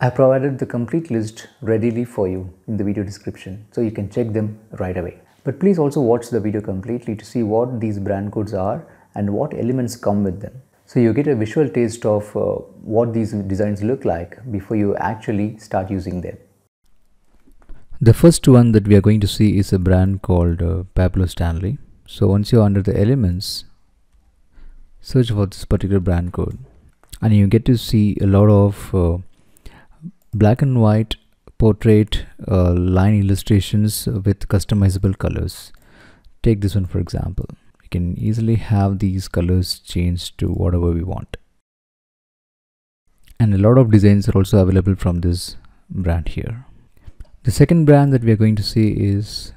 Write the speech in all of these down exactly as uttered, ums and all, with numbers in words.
I provided the complete list readily for you in the video description, so you can check them right away. But please also watch the video completely to see what these brand codes are and what elements come with them. So you get a visual taste of uh, what these designs look like before you actually start using them. The first one that we are going to see is a brand called uh, Pablo Stanley. So once you're under the elements, search for this particular brand code and you get to see a lot of uh, black and white portrait uh, line illustrations with customizable colors. Take this one for example. We can easily have these colors changed to whatever we want. And a lot of designs are also available from this brand here. The second brand that we are going to see is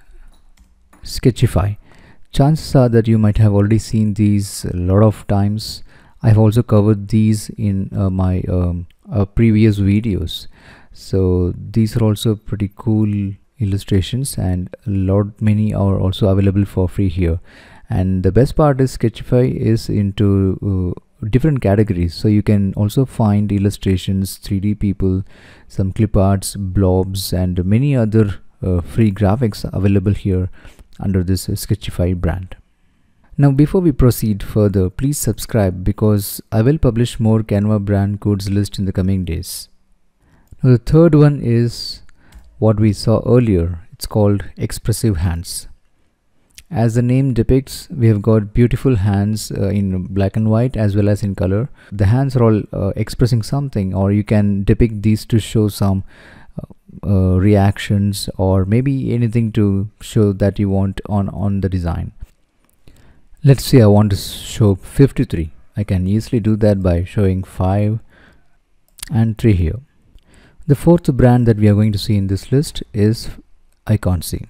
Sketchify. Chances are that you might have already seen these a lot of times. I've also covered these in uh, my um, uh, previous videos. So these are also pretty cool illustrations, and a lot many are also available for free here. And the best part is Sketchify is into uh, different categories, so you can also find illustrations, three D people, some clip arts, blobs, and many other uh, free graphics available here under this Sketchify brand. Now before we proceed further, please subscribe because I will publish more Canva brand codes list in the coming days. Now the third one is what we saw earlier. It's called Expressive Hands. As the name depicts, we have got beautiful hands uh, in black and white as well as in color. The hands are all uh, expressing something, or you can depict these to show some uh, uh, reactions or maybe anything to show that you want on, on the design. Let's say I want to show fifty-three. I can easily do that by showing five and three here. The fourth brand that we are going to see in this list is Iconsy.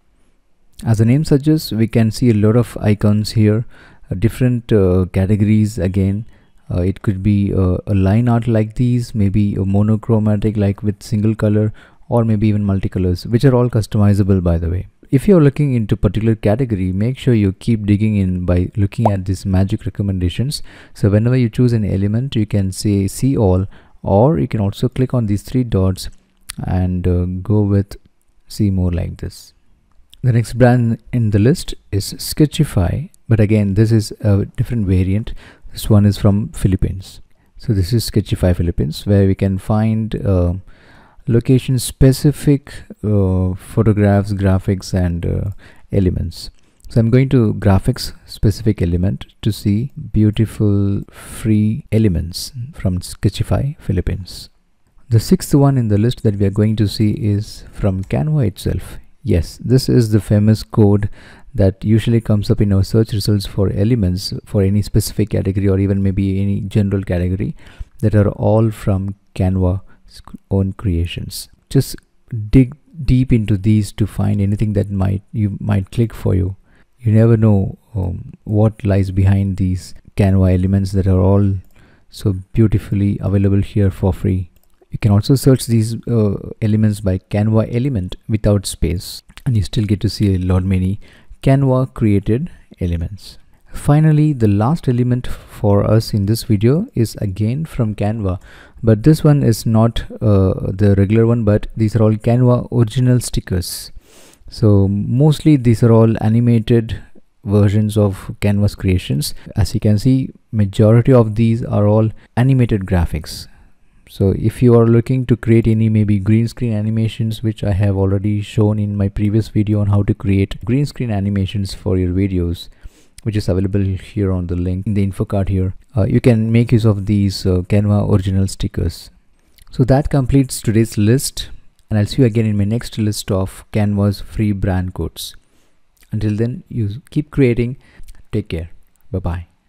As the name suggests, we can see a lot of icons here, uh, different uh, categories again. Uh, it could be uh, a line art like these, maybe a monochromatic like with single color, or maybe even multicolors, which are all customizable by the way. If you're looking into particular category, make sure you keep digging in by looking at these magic recommendations. So whenever you choose an element, you can say see all, or you can also click on these three dots and uh, go with see more like this. The next brand in the list is Sketchify, but again this is a different variant. This one is from Philippines. So this is Sketchify Philippines, where we can find uh, location specific uh, photographs, graphics, and uh, elements. So I'm going to graphics specific element to see beautiful free elements from Sketchify Philippines. The sixth one in the list that we are going to see is from Canva itself. Yes, this is the famous code that usually comes up in our search results for elements for any specific category or even maybe any general category, that are all from Canva's own creations. Just dig deep into these to find anything that might you might click for you. You never know um, what lies behind these Canva elements that are all so beautifully available here for free. You can also search these uh, elements by Canva element without space, and you still get to see a lot many Canva created elements. Finally, the last element for us in this video is again from Canva, but this one is not uh, the regular one, but these are all Canva original stickers. So mostly these are all animated versions of Canva's creations. As you can see, majority of these are all animated graphics. So if you are looking to create any maybe green screen animations, which I have already shown in my previous video on how to create green screen animations for your videos, which is available here on the link in the info card here, uh, you can make use of these uh, Canva original stickers. So that completes today's list, and I'll see you again in my next list of Canva's free brand codes. Until then, you keep creating. Take care. Bye bye.